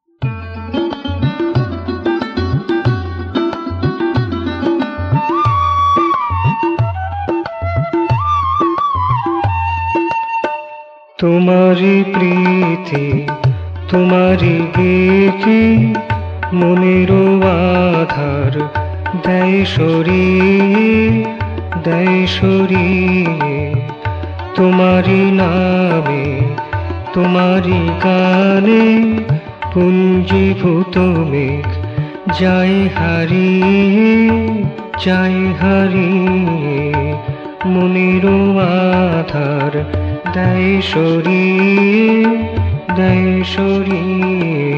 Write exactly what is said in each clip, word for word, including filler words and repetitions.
তোমারি প্রীতি তোমারি গীতি মনের আধার দেয় সরিয়ে দেয় সরিয়ে তোমারি নামে তোমারি গানে পুঞ্জীভূত মেঘ যায় হারিয়ে যায় হারিয়ে মনের আধার দেয় সরিয়ে দেয় সরিয়ে।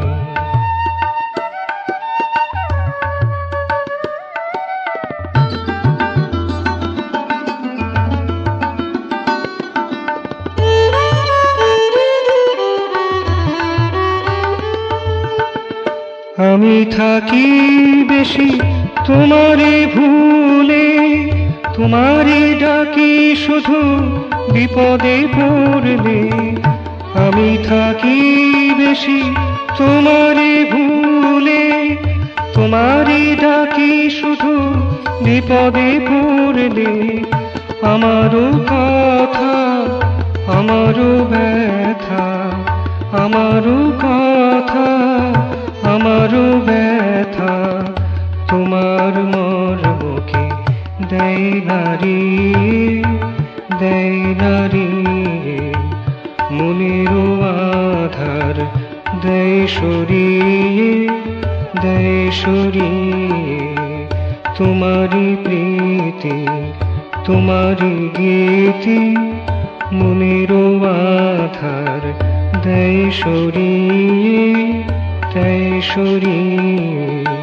আমি থাকি বেশি তোমারে ভুলে, তোমারে ডাকি শুধু বিপদে পড়লে। আমি থাকি বেশি তোমারে ভুলে, তোমারে ডাকি শুধু বিপদে পড়লে। আমারও কথা আমারও ব্যথা, আমারও কথা আমারও ব্যথা তোমার মর্মকে দেয় নারী দেয় নারী। মনের আধার দেয় সরিয়ে দেয় সরিয়ে তোমারি প্রীতি তোমারি গীতি মনের আধার দেয় সরিয়ে দেয় সরিয়ে।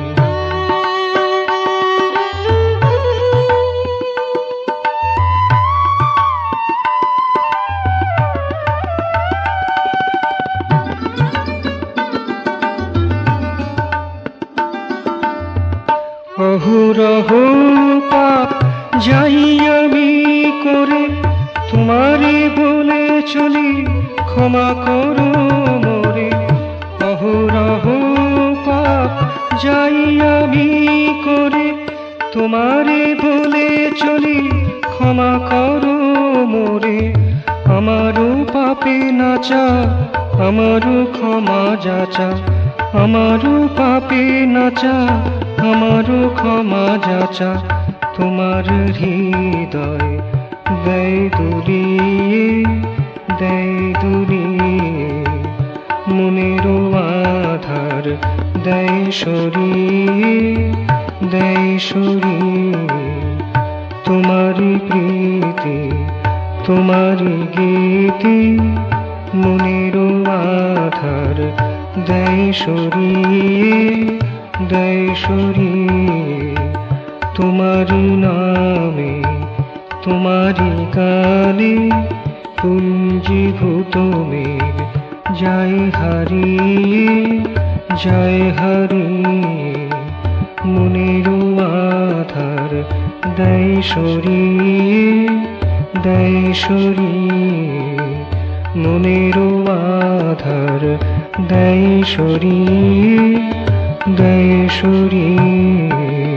অহরহ পাপ যাই আমি করে, তোমারে বলে চলি ক্ষমা করো মোরে। অহরহ পাপ যাই আমি করে, তোমারে বলে চলি ক্ষমা করো মোরে। আমারও পাপে নাচা আমারও ক্ষমা যাচা, আমারও পাপে নাচা আমারও ক্ষমা যাচা তোমার হৃদয় দেয় দুলিয়ে দেয় দুলিয়ে। মনের আধার দেয় সরিয়ে দেয় সরিয়ে তোমারি প্রীতি তোমারি গীতি মনের আধার দেয় সরিয়ে দেয় সরিয়ে তোমারি নামে তোমারি গানে পুঞ্জীভূত মেঘ যায় হারিয়ে যায় হারিয়ে মনের আধার দেয় সরিয়ে দেয় সরিয়ে মনের আধার দেয় সরিয়ে দেয় সরিয়ে।